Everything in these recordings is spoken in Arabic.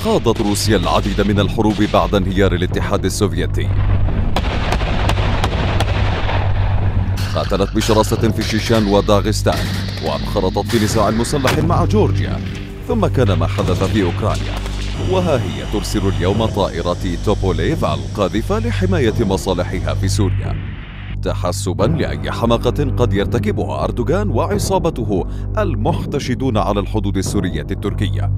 خاضت روسيا العديد من الحروب بعد انهيار الاتحاد السوفيتي. قاتلت بشراسة في شيشان وداغستان، وانخرطت في نزاع مسلح مع جورجيا، ثم كان ما حدث في أوكرانيا. وها هي ترسل اليوم طائرات توبوليف القاذفة لحماية مصالحها في سوريا، تحسبا لأي حماقة قد يرتكبها أردوغان وعصابته المحتشدون على الحدود السورية التركية.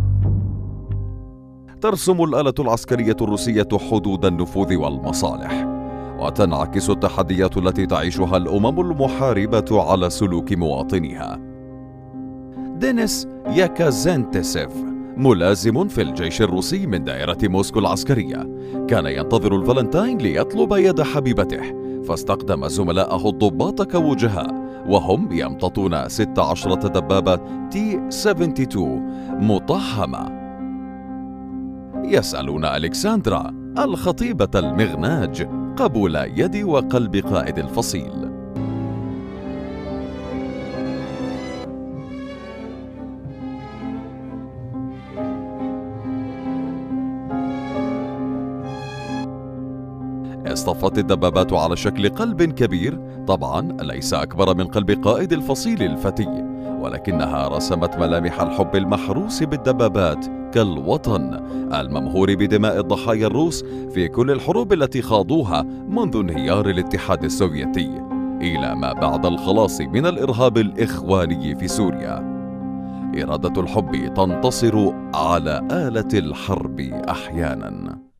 ترسم الآلة العسكرية الروسية حدود النفوذ والمصالح، وتنعكس التحديات التي تعيشها الأمم المحاربة على سلوك مواطنيها. دينيس ياكازينتسيف، ملازم في الجيش الروسي من دائرة موسكو العسكرية، كان ينتظر الفالنتاين ليطلب يد حبيبته، فاستخدم زملائه الضباط كوجهاء، وهم يمتطون 16 دبابة T-72 مطهمة. يسألون ألكسندرا الخطيبة المغناج قبول يد وقلب قائد الفصيل. اصطفت الدبابات على شكل قلب كبير، طبعا ليس أكبر من قلب قائد الفصيل الفتي، ولكنها رسمت ملامح الحب المحروس بالدبابات كالوطن الممهور بدماء الضحايا الروس في كل الحروب التي خاضوها منذ انهيار الاتحاد السوفيتي إلى ما بعد الخلاص من الإرهاب الإخواني في سوريا. إرادة الحب تنتصر على آلة الحرب أحيانا.